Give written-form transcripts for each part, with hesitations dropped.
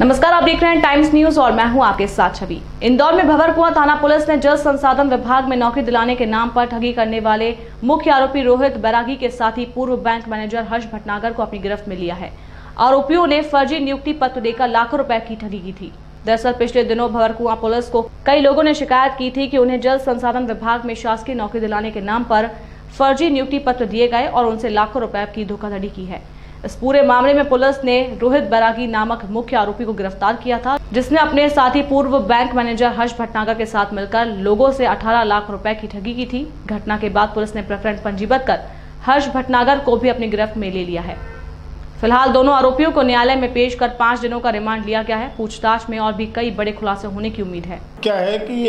नमस्कार, आप देख रहे हैं टाइम्स न्यूज और मैं हूं आपके साथ छवि। इंदौर में भंवरकुआं थाना पुलिस ने जल संसाधन विभाग में नौकरी दिलाने के नाम पर ठगी करने वाले मुख्य आरोपी रोहित बैरागी के साथ ही पूर्व बैंक मैनेजर हर्ष भटनागर को अपनी गिरफ्त में लिया है। आरोपियों ने फर्जी नियुक्ति पत्र देकर लाखों रुपए की ठगी की थी। दरअसल पिछले दिनों भंवरकुआं पुलिस को कई लोगों ने शिकायत की थी कि उन्हें जल संसाधन विभाग में शासकीय नौकरी दिलाने के नाम पर फर्जी नियुक्ति पत्र दिए गए और उनसे लाखों रुपए की धोखाधड़ी की है। इस पूरे मामले में पुलिस ने रोहित बैरागी नामक मुख्य आरोपी को गिरफ्तार किया था, जिसने अपने साथी पूर्व बैंक मैनेजर हर्ष भटनागर के साथ मिलकर लोगों से 18 लाख रुपए की ठगी की थी। घटना के बाद पुलिस ने प्रकरण पंजीबद्ध कर हर्ष भटनागर को भी अपनी गिरफ्त में ले लिया है। फिलहाल दोनों आरोपियों को न्यायालय में पेश कर 5 दिनों का रिमांड लिया गया है। पूछताछ में और भी कई बड़े खुलासे होने की उम्मीद है। क्या है कि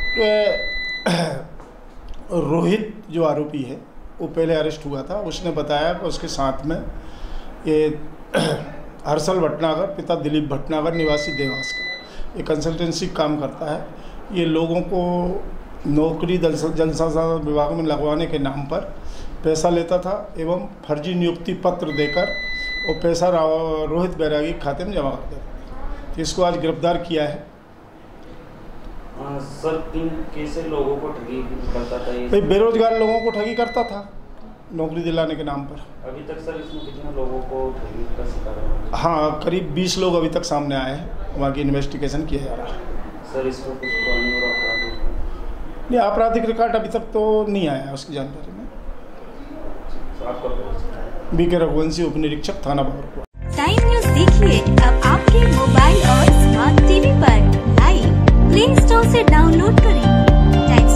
रोहित जो आरोपी है वो पहले अरेस्ट हुआ था। उसने बताया कि उसके साथ में ये हर्षल भटनागर पिता दिलीप भटनागर निवासी देवास का ये कंसल्टेंसी काम करता है। ये लोगों को नौकरी जल संसाधन विभाग में लगवाने के नाम पर पैसा लेता था एवं फर्जी नियुक्ति पत्र देकर वो पैसा रोहित बैरागी के खाते में जमा कर देता था। तो इसको आज गिरफ्तार किया है। सर, किन कैसे लोगों को ठगी करता था ये? भाई बेरोजगार लोगों को ठगी करता था नौकरी दिलाने के नाम पर। अभी तक सर इसमें कितने लोगों को ठगी का शिकार है? हाँ, करीब 20 लोग अभी तक सामने आए हैं। वहाँ की इन्वेस्टिगेशन किया जा रहा है। सर, इसको कुछ पुरानी और आपराधिक नहीं, आपराधिक रिकॉर्ड अभी तक तो नहीं आया उसकी जानकारी में। आपका बीके रघुवंशी, उप निरीक्षक, थाना भंवरकुआं। टाइम न्यूज देखिए अब आपके मोबाइल और स्मार्ट टीवी पर लाइव प्ले स्टोर से डाउनलोड करें।